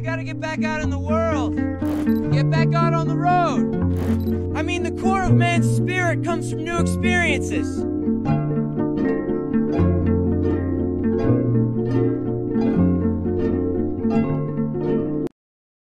gotta get back out in the world. Get back out on the road. I mean, the core of man's spirit comes from new experiences.